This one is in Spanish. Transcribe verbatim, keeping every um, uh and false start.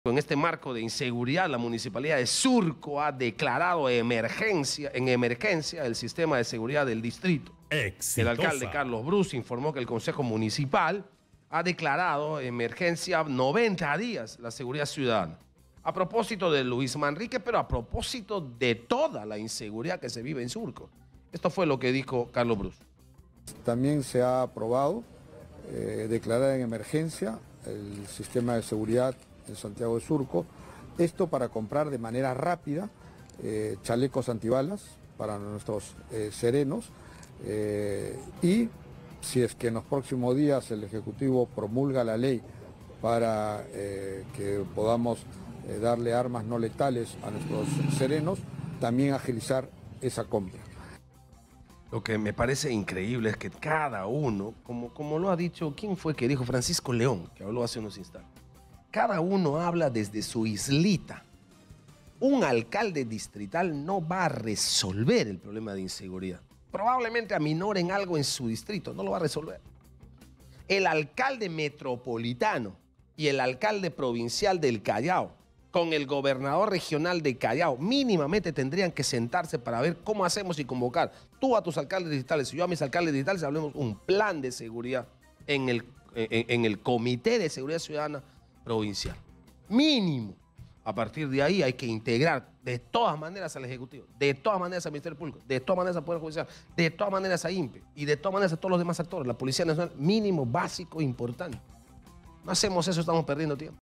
En este marco de inseguridad, la Municipalidad de Surco ha declarado emergencia, en emergencia el sistema de seguridad del distrito. Exitosa. El alcalde Carlos Bruce informó que el Consejo Municipal ha declarado emergencia noventa días la seguridad ciudadana. A propósito de Luis Manrique, pero a propósito de toda la inseguridad que se vive en Surco. Esto fue lo que dijo Carlos Bruce. También se ha aprobado eh, declarar en emergencia el sistema de seguridad en Santiago de Surco, esto para comprar de manera rápida eh, chalecos antibalas para nuestros eh, serenos eh, y si es que en los próximos días el Ejecutivo promulga la ley para eh, que podamos eh, darle armas no letales a nuestros serenos, también agilizar esa compra. Lo que me parece increíble es que cada uno, como, como lo ha dicho, ¿quién fue que dijo? Francisco León, que habló hace unos instantes. Cada uno habla desde su islita. Un alcalde distrital no va a resolver el problema de inseguridad. Probablemente aminoren algo en su distrito, no lo va a resolver. El alcalde metropolitano y el alcalde provincial del Callao, con el gobernador regional de Callao, mínimamente tendrían que sentarse para ver cómo hacemos y convocar tú a tus alcaldes distritales y yo a mis alcaldes distritales, hablemos un plan de seguridad en el, en, en el Comité de Seguridad Ciudadana provincial. Mínimo. A partir de ahí hay que integrar de todas maneras al Ejecutivo, de todas maneras al Ministerio Público, de todas maneras al Poder Judicial, de todas maneras a I N P E y de todas maneras a todos los demás actores, la Policía Nacional, mínimo, básico, importante. No hacemos eso, estamos perdiendo tiempo.